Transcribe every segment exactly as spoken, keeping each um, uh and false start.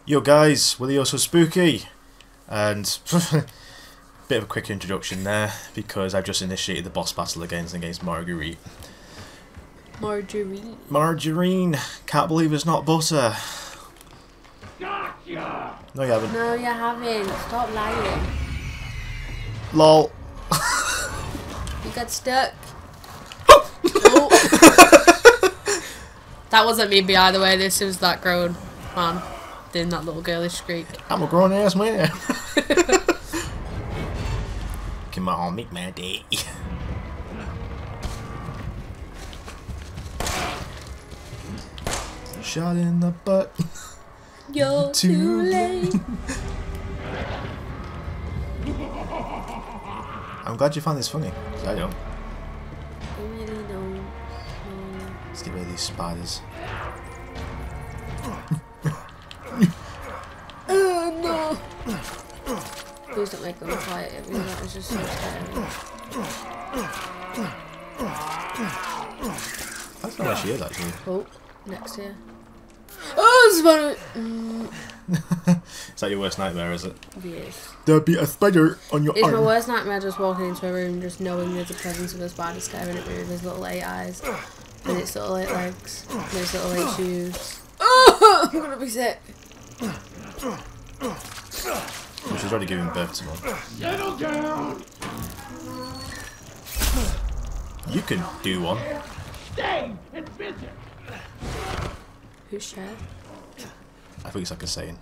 Yo guys, Willie also spooky, and bit of a quick introduction there because I've just initiated the boss battle against against Marguerite. Margarine. Margarine, can't believe it's not butter. Gotcha. No, you haven't. No, you haven't. Stop lying. Lol. You got stuck. Oh. That wasn't me, by the way. This was that grown man doing that little girlish shriek. I'm a grown ass man. Come on, make my day. Shot in the butt. You're too, too late. I'm glad you found this funny, because I don't. I really don't. No. Let's get rid of these spiders. Oh no! Please don't make them quiet. I mean, that was just so scary. That's not where she is, actually. Oh, next here. Oh, spider! Mm. Is that your worst nightmare, is it? Yes. There'll be a spider on your It's arm. my worst nightmare just walking into a room just knowing there's a presence of a spider staring at me with his little eight eyes and its little eight legs and its little eight shoes. Oh, I'm gonna be sick. Well, she's already giving birth to one. Settle down. You can do one. Stay and visit. Who's Cher? I think it's like a saying.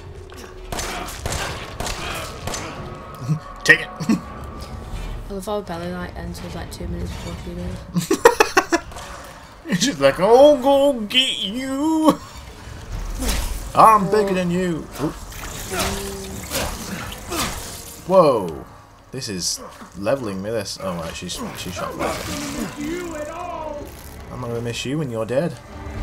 Take it! I love how Belly like enters like two minutes before she does. She's like, oh, go get you! I'm Oh. bigger than you! Oop. Whoa! This is leveling me, this. Oh, right, she's, she's shot flat. You at all. I'm not gonna miss you when you're dead.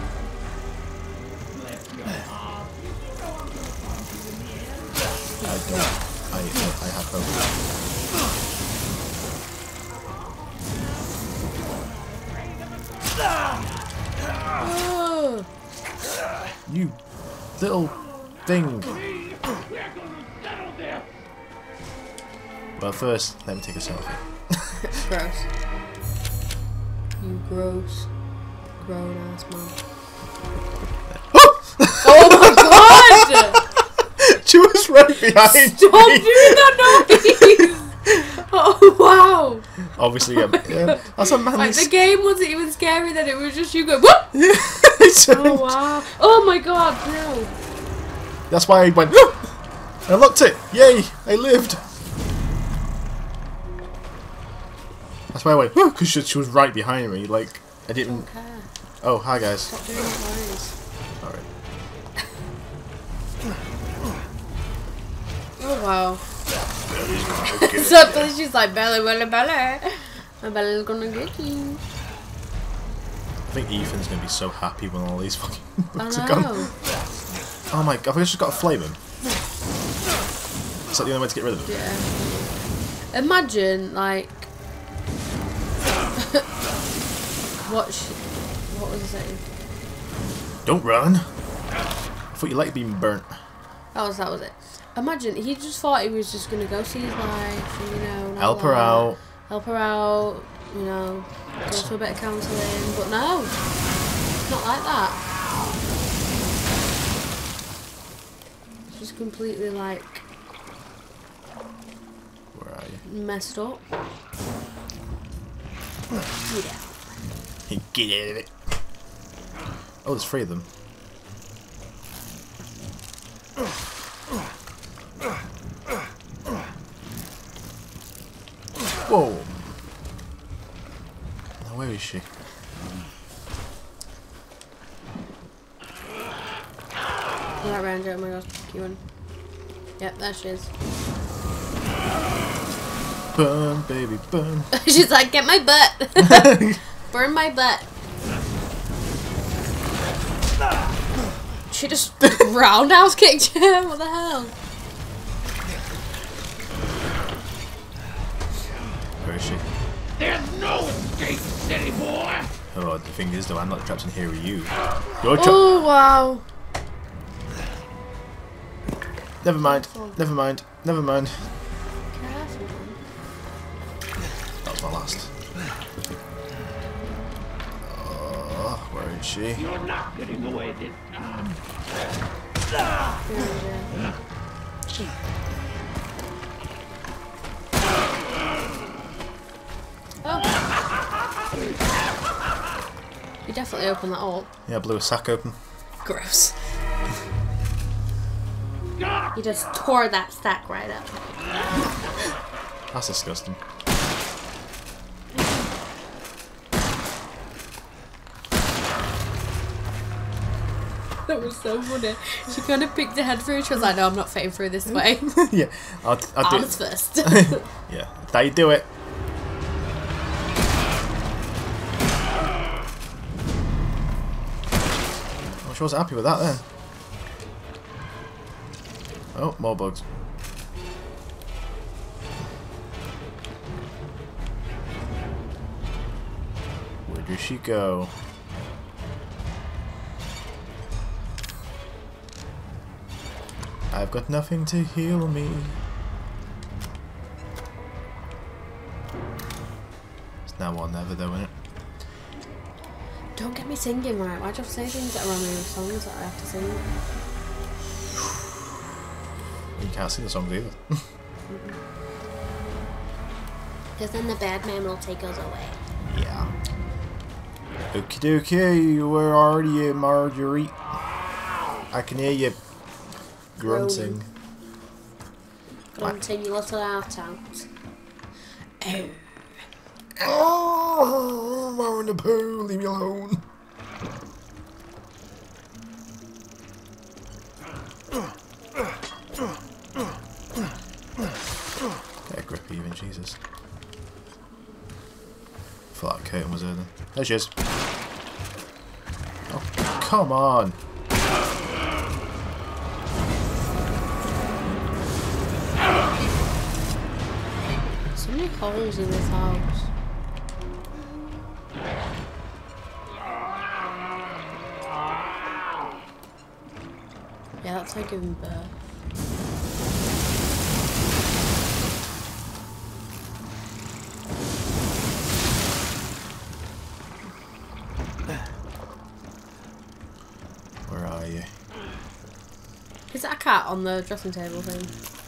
I don't. I, I, I have hope. Oh. You little thing. We're gonna settle this. Well, first, let me take a selfie. Gross. You gross, grown ass man. Oh my god! She was right behind Stop me. doing that noise! Oh wow! Obviously, um, yeah, that's a manly. Like the game wasn't even scary, then it was just you go whoop! s- Oh wow! Oh my god, no! That's why I went. "Whoop!" I looked it. Yay! I lived. That's why I went because she, she was right behind me. Like I didn't. Okay. Oh, hi guys. Stop doing that noise. All right. Oh wow! Suddenly she's like Bella, Bella, Bella. My Bella's gonna get you. I think Ethan's gonna be so happy when all these fucking I bugs are gone. know. Oh my god! I've just got to flame him. Is that the only way to get rid of him? Yeah. Imagine like what? She, what was I saying? Don't run. I thought you liked being burnt. That was that was it. Imagine he just thought he was just gonna go see his wife, and, you know, and Help all her that. out. help her out, you know, go to a bit of counselling. But no, it's not like that. It's just completely like Where are you? messed up. Yeah. Get out of it. Oh, there's three of them. Whoa. Now, where is she? Pull that round, oh my god, keep on. Yep, there she is. Burn, baby, burn. She's like, get my butt! Burn my butt. She just roundhouse kicked you. What the hell? Where is she? There's no escape, city boy. Oh, the thing is, though, I'm not trapped in here with you. You're trapped. Oh wow! Never mind. Careful. Never mind. Never mind. Careful. That was my last. Oh, where is she? You're not getting away this time. Oh. You definitely opened that up. Yeah, I blew a sack open. Gross. You just tore that stack right up. That's disgusting. That was so funny. She kind of picked her head through. She was like, "No, I'm not fitting through this way." Yeah, I'll, I'll do Arms it. first. Yeah, that's how you do it. Well, she wasn't happy with that then. Oh, more bugs. Where does she go? I've got nothing to heal me. It's now or never though, isn't it? Don't get me singing, right? Why'd you have to say things that are on the songs that I have to sing? You can't sing the songs either. Because then the bad man will take us away. Yeah. Okie dokie, where are you, Marjorie? I can hear you grunting. Grunting your little heart out. Oh. Oh, I'm in the pool, leave me alone. Get a grip even, Jesus. I thought that curtain was there then. There she is. Oh, come on. So many holes in this house. Yeah, that's like giving birth. Where are you? Is that a cat on the dressing table thing?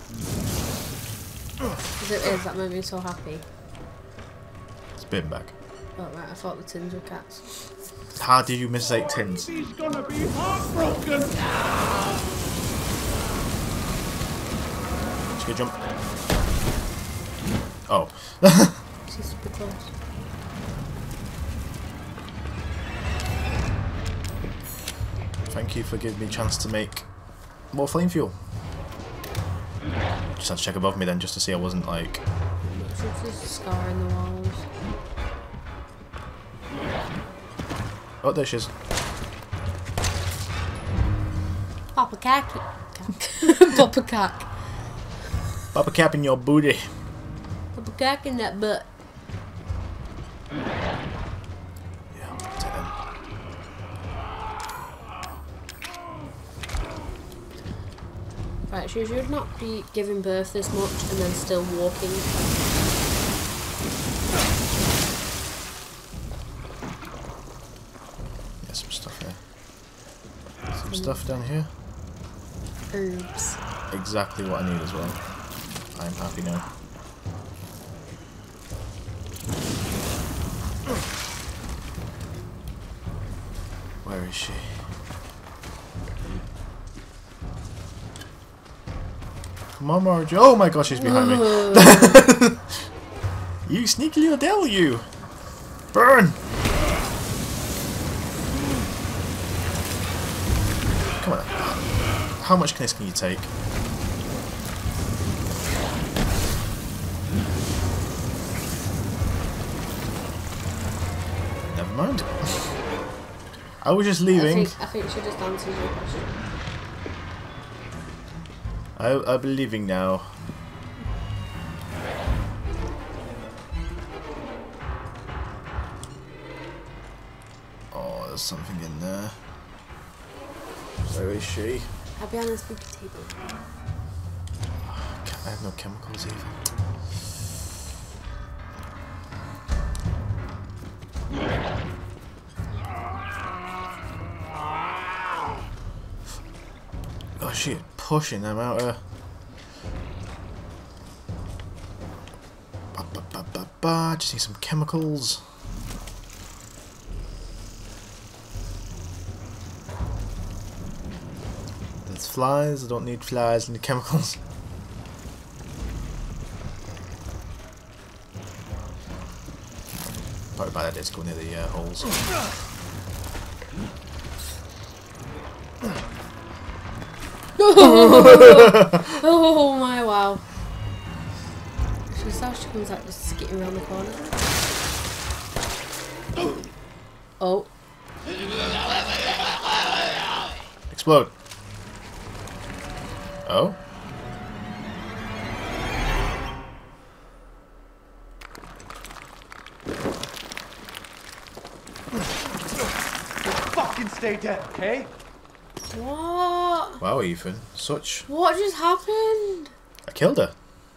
Because it is, that made me so happy. It's been back. Oh right, I thought the tins were cats. How did you mistake tins? He's gonna be heartbroken. She could jump. Oh. She's super close. Thank you for giving me a chance to make more flame fuel. Just had to check above me then just to see I wasn't like... There's a scar in the walls. Oh, there she is. Papa Kaki. Papa Kak. Papa cap in your booty. Papa Kak in that butt. Yeah, I'll take them. Right, she should not be giving birth this much and then still walking. Yeah, some stuff here. Some stuff down here. Herbs. Exactly what I need as well. I'm happy now. Where is she? Come on, Marge. Oh my gosh, she's behind me. You sneaky little devil, you! Burn! Come on. How much can this can you take? Never mind. I was just I leaving. think, I think she just answered your question. I, I'll be leaving now. Oh, there's something in there. Where is she? I'll be on this big table. I have no chemicals either. Oh shit, pushing them out here. Ba, ba, ba, ba, ba. Just need some chemicals. There's flies, I don't need flies, I need chemicals. Probably a bad idea to go near the uh, holes. Oh my wow. She's how she comes out just skipping around the corner. Oh. Explode. Oh? Fucking stay dead, okay? What? Wow, Ethan. Such. What just happened? I killed her.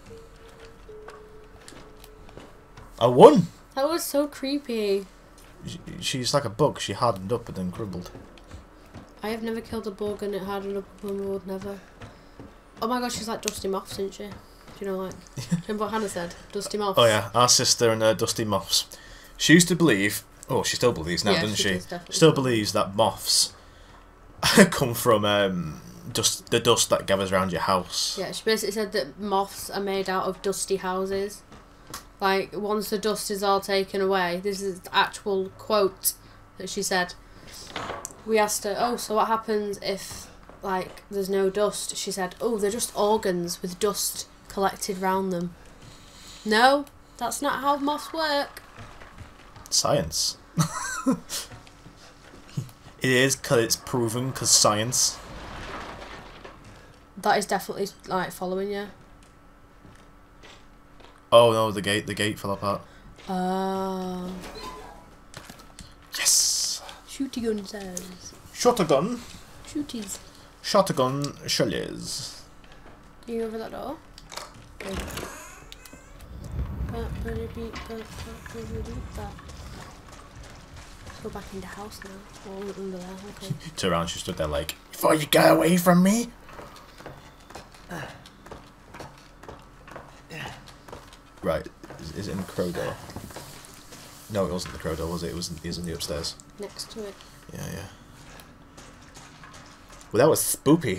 I won! That was so creepy. She- She's like a bug. She hardened up and then crumbled. I have never killed a bug and it hardened up on the road, never. Oh my god, she's like Dusty Moths, isn't she? Do you know like? Remember what Hannah said? Dusty Moths. Oh yeah, our sister and her dusty moths. She used to believe, oh she still believes now, Yeah, doesn't she she? does definitely. Still believes that moths come from um, dust, the dust that gathers around your house. Yeah, she basically said that moths are made out of dusty houses. Like, once the dust is all taken away, this is the actual quote that she said. We asked her, oh, so what happens if, like, there's no dust? She said, oh, they're just organs with dust collected round them. No, that's not how moths work. Science. It is because it's proven, because science. That is definitely, like, following you. Oh no, the gate, the gate fell apart. Uh, Yes! shooty gun says. Shotgun. Shooties. Shotgun shellies. Are you over that door? Okay. Let's go back in the house now. Oh, under there, okay. Turned around, she stood there like, before you get away from me. Right, is, is it in the crow door? No, it wasn't the crow door, was it? It was, it was in the upstairs. Next to it. Yeah, yeah. Well, that was spoopy.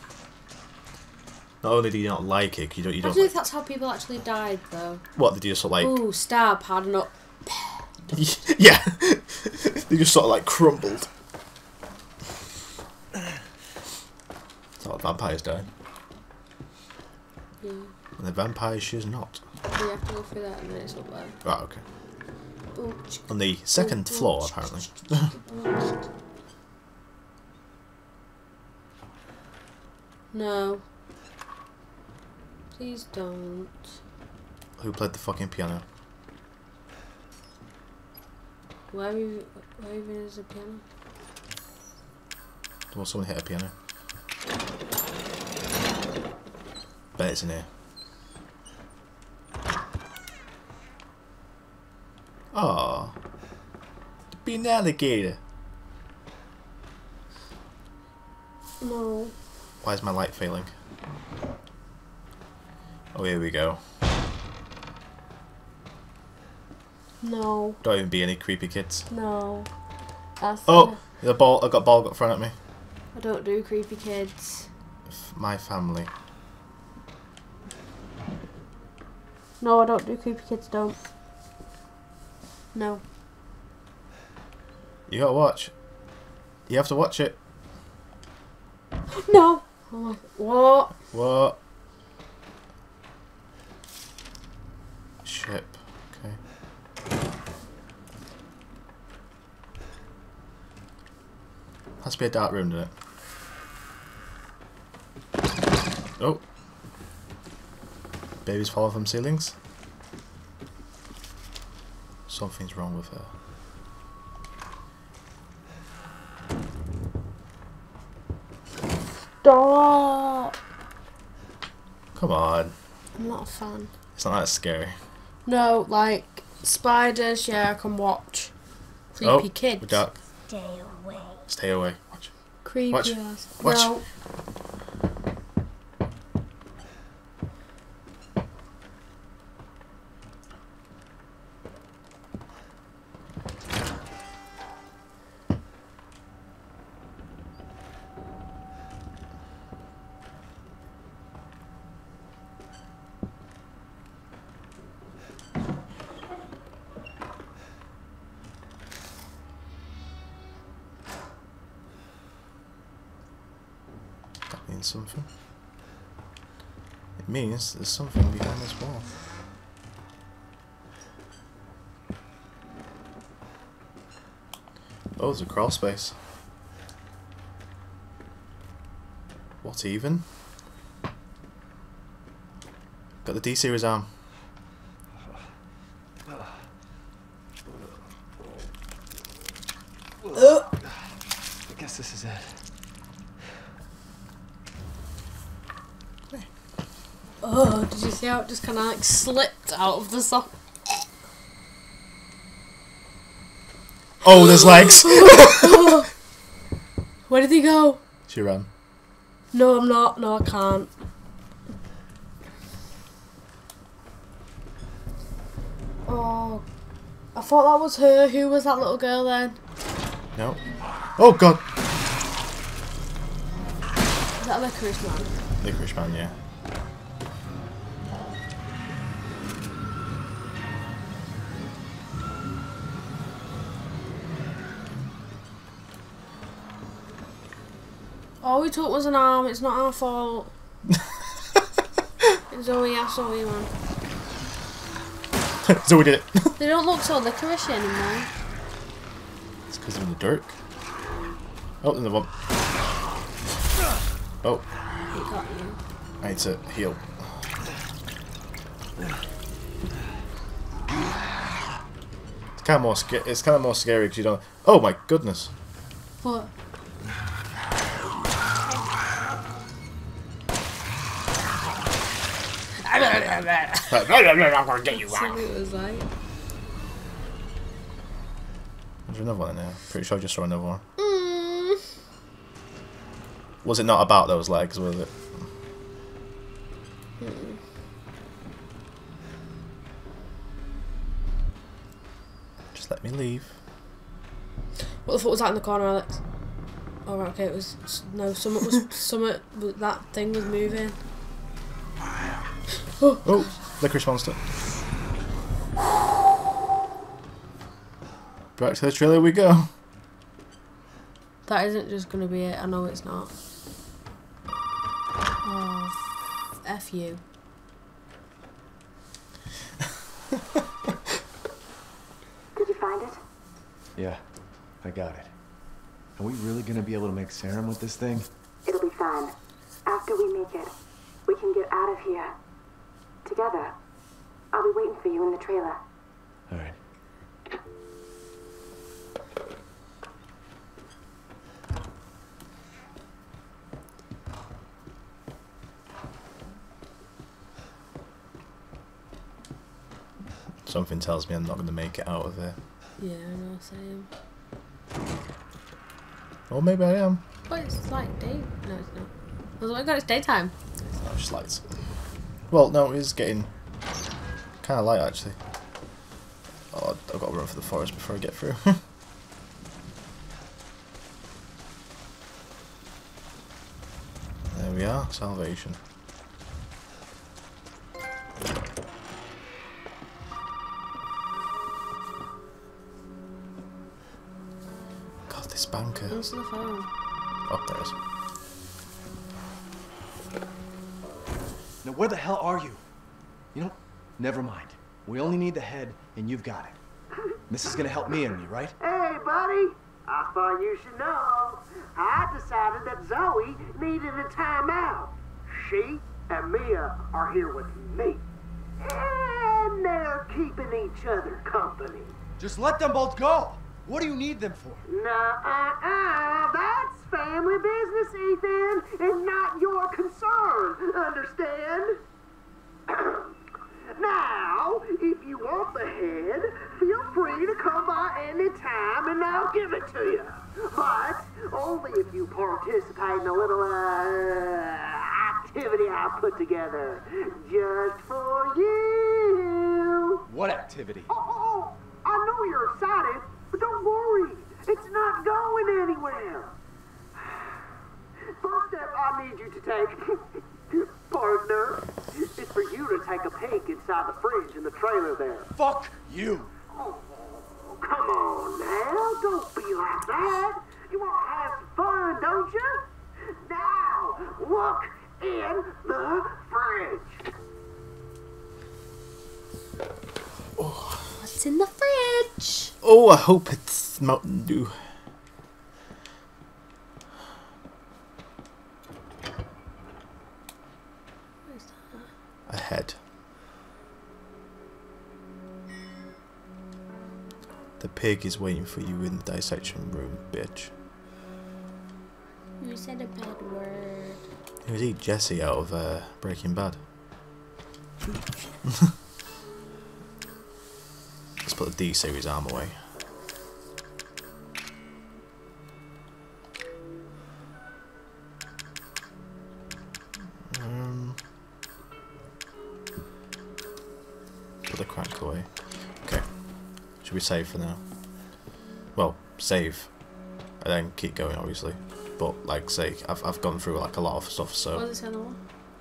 Not only do you not like it, you don't. You I don't. don't think Like, that's how people actually died, though. what did you just sort of like? Ooh, stab, harden up. Yeah, they just sort of like crumbled. That's how vampires die. Yeah. And the vampire she's not. You have to go through that and then it's up there. Right, okay. Ooh, On the second floor, apparently. No. Please don't. Who played the fucking piano? Where even, where even is the piano? Well, someone hit a piano. Bet it's in here. Aww. To be an alligator. No. Why is my light failing? Oh, here we go. No. Don't even be any creepy kids. No. That's Oh, the ball! I got ball got thrown at me. I don't do creepy kids. F- My family. No, I don't do creepy kids, don't. No. You gotta watch. You have to watch it. No! Oh my, what? What? Ship. Okay. Has to be a dark room, doesn't it? Oh. Babies falling from ceilings. Something's wrong with her. Stop! Come on. I'm not a fan. It's not that scary. No, like spiders, yeah, I can watch. Creepy oh, kids. We got. Stay away. Stay away. Watch. Creepy Watch. ass. Watch. No. That means something. It means there's something behind this wall. Oh, there's a crawl space. What even? Got the D series arm. Uh. I guess this is it. Oh, did you see how it just kind of like slipped out of the sock? Oh, there's legs! Where did he go? She ran. No, I'm not. No, I can't. Oh, I thought that was her. Who was that little girl then? No. Oh god! Is that a licorice man? Licorice man, yeah. All we took was an arm. It's not our fault. It's Zoe, yeah, Zoe, man. So we did it. They don't look so licorice anymore. It's because they're in the dirt. Oh, another one. Oh, He got you. I need to heal. It's kind of more sca It's kind of more scary because you don't. Oh my goodness! What? I'm gonna get you That's what it was like. There's another one in there. Pretty sure I just saw another one. Mm. Was it not about those legs, was it? Mm. Just let me leave. What the fuck was that in the corner, Alex? Oh, right, okay, it was... No, something was... something... That thing was moving. Oh, Oh, licorice monster. Back to the trailer we go. that isn't just going to be it. I know it's not. Oh, F you. Did you find it? Yeah, I got it. Are we really gonna be able to make serum with this thing? It'll be fine. After we make it, we can get out of here. Together. I'll be waiting for you in the trailer. All right. Something tells me I'm not going to make it out of there. Yeah, I know, same. Or maybe I am. But it's like day. No, it's not. I was like, God, it's daytime. No, it's just lights. Well, no, it is getting kind of light actually. Oh, I've got to run for the forest before I get through. There we are, salvation. God, this banker. Answer the phone. Oh, there it is. Now, where the hell are you? You know, never mind. We only need the head, and you've got it. This is gonna help me and me, right? Hey, buddy. I thought you should know. I decided that Zoe needed a timeout. She and Mia are here with me. And they're keeping each other company. Just let them both go. What do you need them for? Nuh-uh-uh. That's family business, Ethan. It's not your concern. Understand? give it to you. But only if you participate in a little uh, activity I put together just for you. What activity? Oh, oh, oh, I know you're excited, but don't worry. It's not going anywhere. First step I need you to take, partner, is for you to take a peek inside the fridge in the trailer there. Fuck you! Oh, come on now, don't be like that. You want to have some fun, don't you? Now, look in the fridge. What's in the fridge? Oh, I hope it's Mountain Dew. What is that? A head. The pig is waiting for you in the dissection room, bitch. You said a bad word. He was eat Jesse out of uh, Breaking Bad. Let's put the D series arm away. Um, put the crank away. Okay. Should we save for now? Well, save. And then keep going, obviously. But, like, say, I've, I've gone through, like, a lot of stuff, so... What is this one?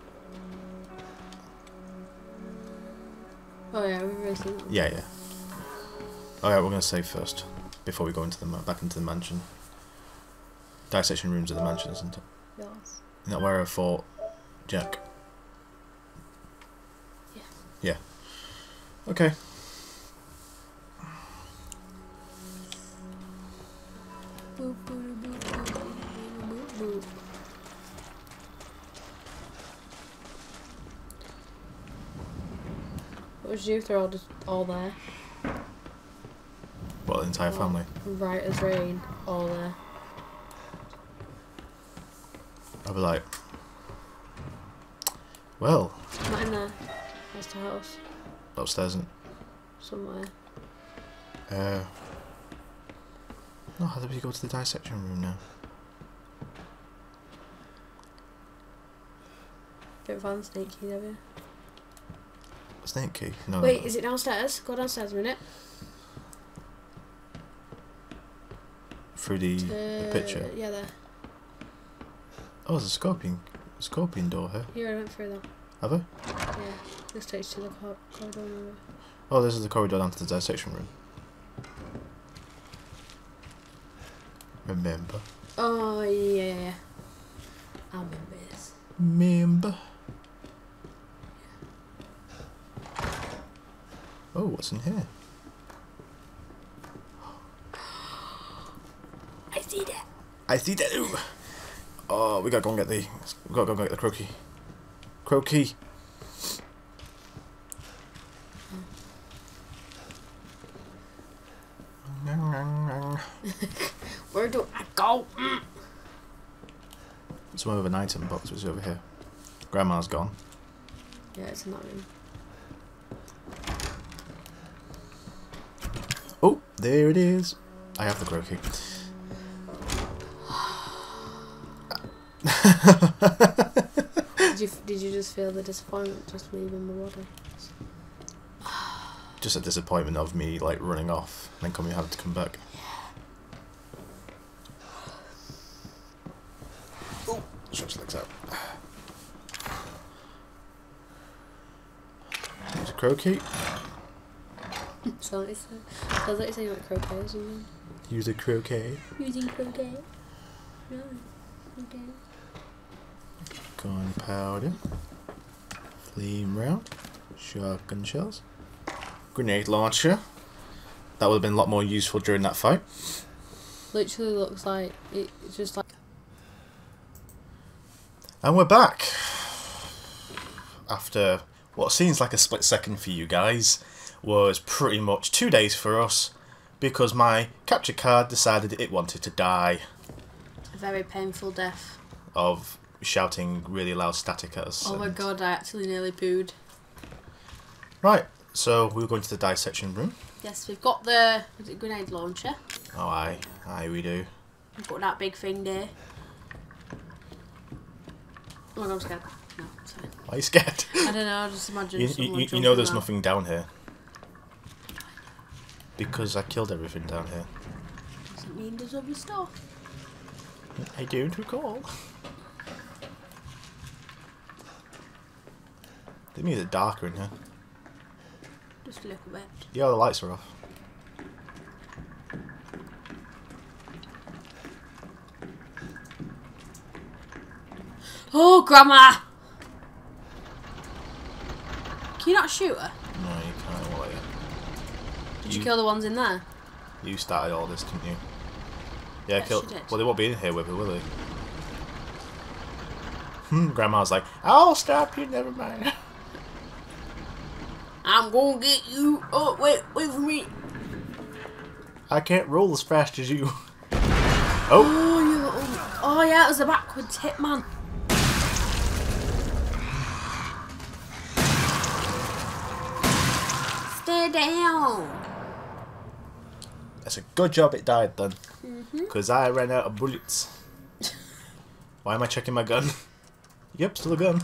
Oh yeah, we've already seen that. Yeah, yeah. Alright, we're going to save first. Before we go into the ma back into the mansion. Dissection rooms of the mansion, isn't it? Yes. Isn't that where I fought Jack? Yeah. Yeah. Okay. Boop, boop, boop, boop, boop, boop. What would you throw all, just all there? What, the entire family? Right as rain, all there. I'll be like... Well... Not in there. That's the house. Upstairs and... Somewhere. Uh... No, how do we go to the dissection room now? Don't find the snake key, have you? Snake key? No. Wait, no. is it downstairs? Go downstairs a minute. Through the, the Uh, picture? Yeah, there. Oh, there's a scorpion, scorpion door here. Here, I went through that. Have I? Yeah. This takes to the cor corridor. Over. Oh, this is the corridor down to the dissection room. Remember. Oh, yeah, yeah, yeah. I remember this. Remember. Oh, what's in here? I see that. I see that. Ooh. Oh, we gotta go and get the. We gotta go and get the croaky. Croaky. Where do I go? Mm. Some of an item box was over here. Grandma's gone. Yeah, it's in that room. Oh, there it is. I have the croaky. Did you did you just feel the disappointment just leaving the water? Just a disappointment of me like running off and then coming having to come back. Oh, stretch legs out. There's a croaky. So it's sounds like you're saying like croquet or something. Use a croquet. Using croquet. No. Okay. Gunpowder. Flame round. Shotgun shells. Grenade launcher. That would have been a lot more useful during that fight. Literally looks like it, it's just like. And we're back. After what seems like a split second for you guys, was pretty much two days for us, because my capture card decided it wanted to die. A very painful death. Of shouting really loud static at us. Oh my and- god, I actually nearly pooed. Right, so we'll go into the dissection room. Yes, we've got the was it grenade launcher. Oh, aye. Aye, we do. Put that big thing there. Oh my god, I'm scared. No, it's fine. Why are you scared? I don't know, I just imagine You, someone you, you know jumping there's out. nothing down here. Because I killed everything down here. Doesn't mean there's other stuff. I don't recall. Didn't mean it's darker in here. Just a little bit. Yeah, the lights are off. Oh, Grandma! Can you not shoot her? No, you can't. What are you? Did you, You- kill the ones in there? You started all this, didn't you? Yeah, Yes, killed. she did. Well, they won't be in here with her, will they? Hmm. Grandma's like, I'll stop you. Never mind. I'm gonna get you. Oh, wait, wait for me. I can't roll as fast as you. Oh. Oh, you little. Oh, yeah, it was a backwards hit, man. Stay down. That's a good job it died then. Mm-hmm. Because I ran out of bullets. Why am I checking my gun? Yep, still a gun.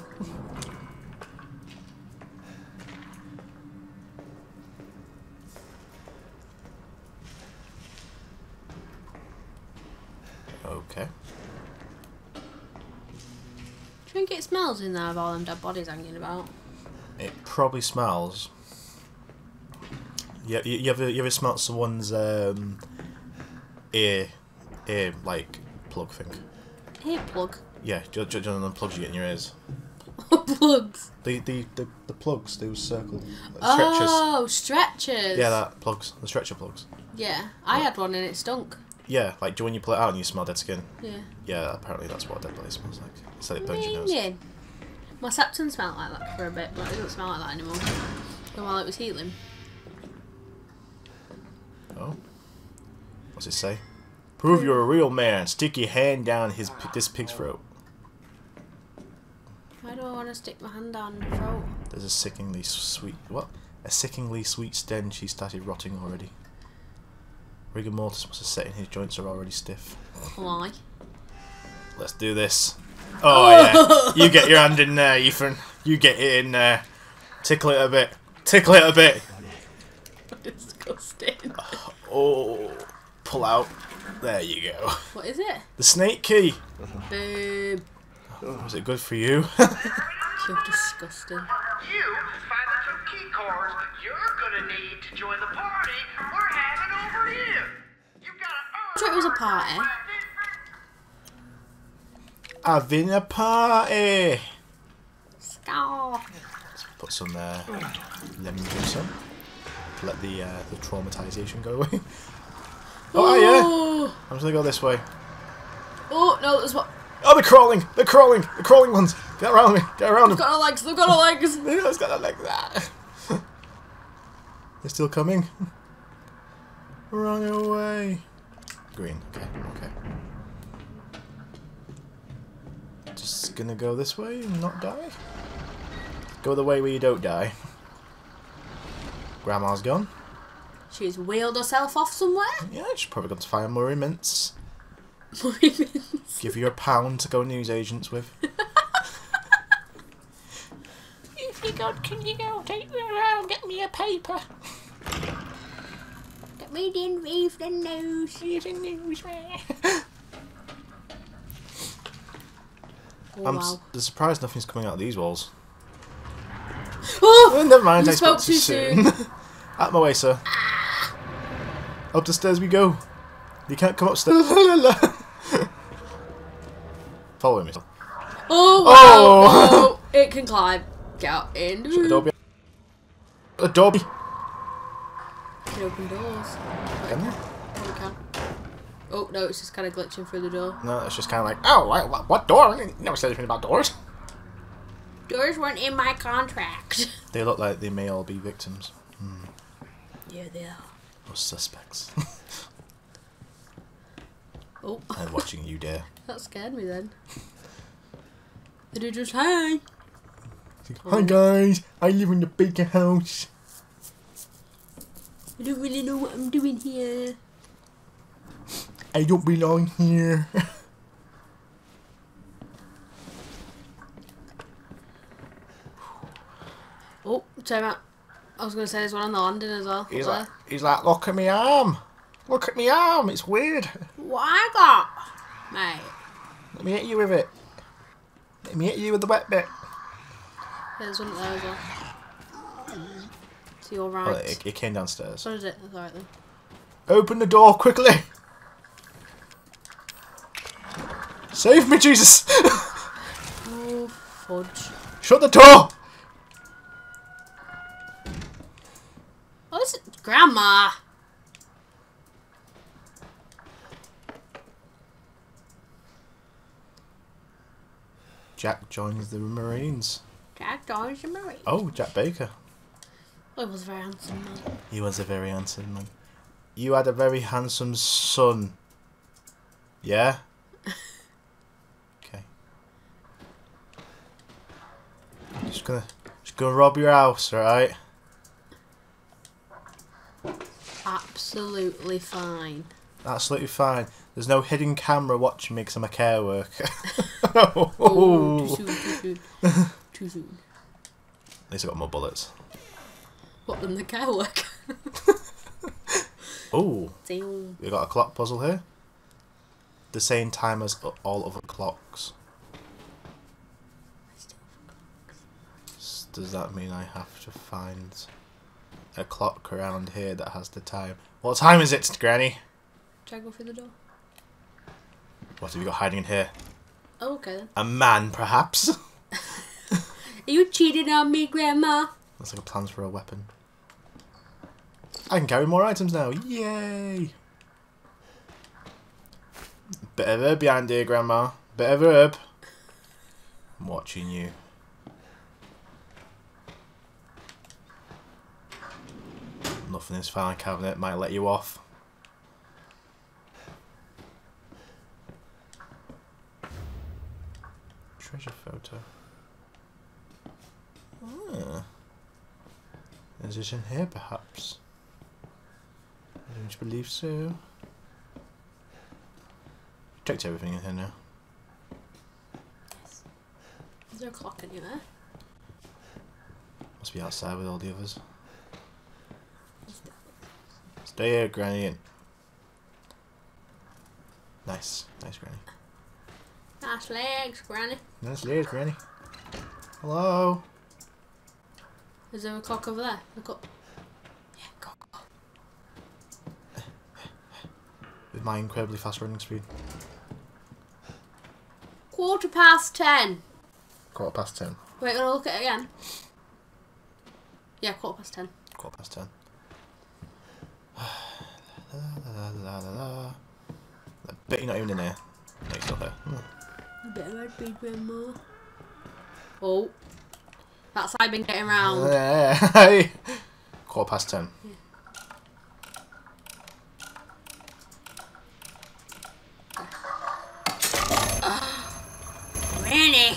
Okay. Do you think it smells in there of all them dead bodies hanging about? It probably smells. Yeah, you, you ever you ever smelt someone's um, ear, ear like plug thing? Ear plug. Yeah, do you know the plugs you get in your ears? Plugs. The the the, the plugs, those circle uh, stretchers. Oh, stretchers. Yeah, that plugs, the stretcher plugs. Yeah, I had one and it stunk. Yeah, like do when you pull it out and you smell dead skin. Yeah. Yeah, apparently that's what a dead body smells like. It said it burns your nose. Yeah. My septum smelled like that for a bit, but it doesn't smell like that anymore. And while it was healing. Oh, what's it say? Prove you're a real man. Stick your hand down his this pig's throat. Why do I want to stick my hand down the throat? There's a sickeningly sweet what? A sickeningly sweet stench. He started rotting already. Rigor mortis must have set in. His joints are already stiff. Why? Let's do this. Oh yeah, you get your hand in there, Ethan. You get it in there. Tickle it a bit. Tickle it a bit. Disgusting. Oh, pull out. There you go. What is it? The snake key. Babe. Was it good for you? You're disgusting. You find the two key cards you're gonna need to join the party we're having over here. You've got I to thought it was a party. Having a party. Scar. Let's put some uh, lemon juice on. Let the uh, the traumatization go away. Oh yeah. I'm just gonna go this way. Oh, no, there's what? Oh, they're crawling! They're crawling! The crawling ones! Get around me! Get around them! They've got no legs, they've got no legs! It's got a like that. They're still coming. Run away. Green. Okay. Okay. Just gonna go this way and not die. Go the way where you don't die. Grandma's gone. She's wheeled herself off somewhere. Yeah, she's probably got to find Murray Mints. Murray Mints. Give you a pound to go newsagents with. If you God, can you go take me around, get me a paper? Get me the evening news. Evening news, man. Oh, I'm wow. s the surprised nothing's coming out of these walls. Oh! Oh, never mind, You I spoke spoke too too soon. soon. Out my way, sir. Up the stairs we go. You can't come upstairs. Follow me. Oh, wow. Oh! Oh, it can climb. Get out in. Adobe. Adobe. Can open doors. Can you? Oh, we can. Oh, no, it's just kind of glitching through the door. No, it's just kind of like, oh, what, what door? I never said anything about doors. Doors weren't in my contract. They look like they may all be victims. Hmm. Yeah, they are. Or suspects. Oh, I'm watching you dare. that scared me then. Did it just, hi? Hi guys, I live in the Baker house. I don't really know what I'm doing here. I don't belong here. Oh, time out. I was going to say there's one on the landing as well. He's Up like, he's like, look at me arm. Look at me arm. It's weird. there. What I got? Mate. Let me hit you with it. Let me hit you with the wet bit. There's one up there as well. To your right. Oh, it, it came downstairs. What is it? That's alright then. Open the door quickly. Save me, Jesus. Oh, fudge. Shut the door. Oh, it's Grandma. Jack joins the Marines. Jack Dodge and Marie. Oh, Jack Baker. Oh, he was a very handsome man. He was a very handsome man. You had a very handsome son. Yeah? Okay. Just gonna just gonna rob your house, alright? Absolutely fine. Absolutely fine. There's no hidden camera watching me because I'm a care worker. Oh, too soon, too soon. Too soon. At least I got more bullets. What, than the care worker? Oh, Damn. we got a clock puzzle here. The same time as all other clocks. S- Does that mean I have to find a clock around here that has the time? What time is it, Granny? Should I go through the door? What have you got hiding in here? Oh, okay then. A man, perhaps? Are you cheating on me, Grandma? Looks like a plans for a weapon. I can carry more items now. Yay! Bit of herb behind here, Grandma. Bit of herb. I'm watching you. Nothing in this file cabinet might let you off. Treasure photo. Ah. Is this in here, perhaps? I don't believe so. Checked everything in here now. Yes. Is there a clock anywhere? Must be outside with all the others. Stay here, Granny. Nice. Nice, Granny. Nice legs, Granny. Nice legs, Granny. Hello? Is there a clock over there? Look up. Yeah, go, go. With my incredibly fast running speed. Quarter past ten. Quarter past ten. Wait, gonna look at it again. Yeah, quarter past ten. Quarter past ten. la, la, la, la, la. I bet you're not even in here. No, you're still here. Hmm. A bit of red bead, Grandma. Oh. That's how I've been getting round. Hey. Quarter past ten. Yeah. Granny!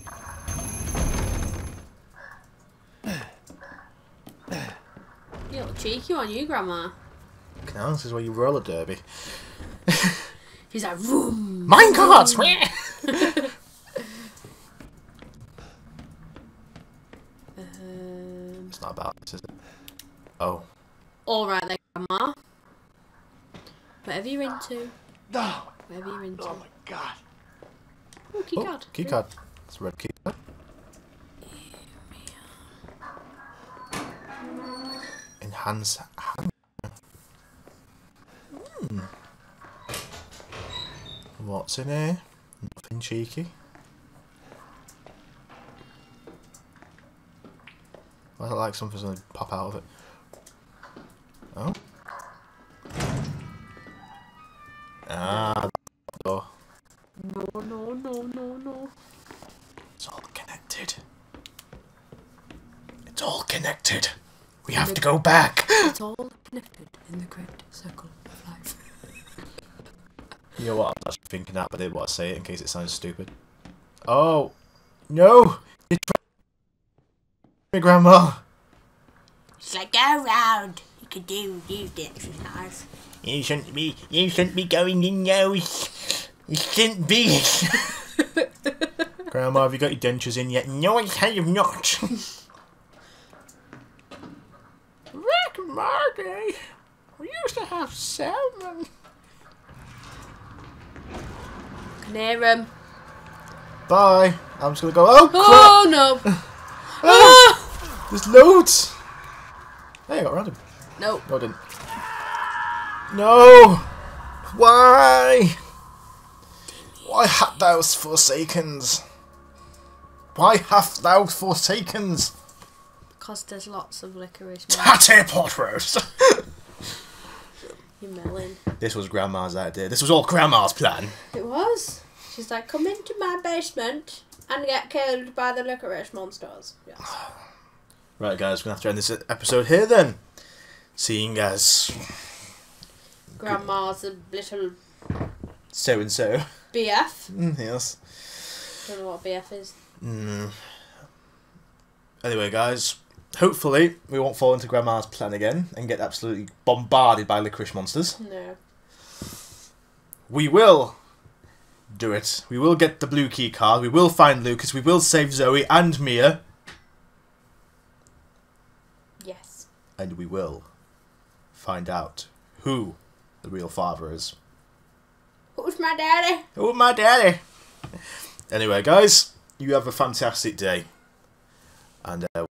You little cheeky one, you, Grandma. No, this is where you roller derby. She's like, vroom! Minecarts! um, It's not about this, is it? Oh. Alright then, Grandma. Whatever you're into. No. Whatever you're into. Oh my god. Oh, key Oh, card. key card. It's a red key card. Enhance hand. Hmm. What's in here? Nothing cheeky. I don't like something's gonna pop out of it. Oh. Ah, door. No, no, no, no, no. It's all connected. It's all connected. We have to go back. It's all connected in the great circle of life. You know what? I was actually thinking that, but I didn't want to say it in case it sounds stupid. Oh no! It's me, Grandma. She's like, go round. You can do, do the exercise. You shouldn't be, you shouldn't be going in now. You shouldn't be. Grandma, have you got your dentures in yet? No, I have not. Rick and Morty, we used to have salmon. Can hear him. Bye. I'm just gonna go. Oh, crap. Oh no! Ah, there's loads. Hey, I got random. No. No, I didn't. No. Why? Why hast thou forsakens? Why hast thou forsakens? Because there's lots of licorice. Tate pot roast. You melon. This was Grandma's idea. This was all Grandma's plan. It was. She's like, come into my basement and get killed by the licorice monsters. Yes. Right, guys, we're gonna have to end this episode here then. Seeing as Grandma's a little so and so. B F. Mm, yes. Don't know what B F is. Mm. Anyway, guys, hopefully we won't fall into Grandma's plan again and get absolutely bombarded by licorice monsters. No. We will do it. We will get the blue key card. We will find Lucas. We will save Zoe and Mia. Yes. And we will find out who the real father is. Who's my daddy? Who's my daddy? Anyway, guys, you have a fantastic day. And uh,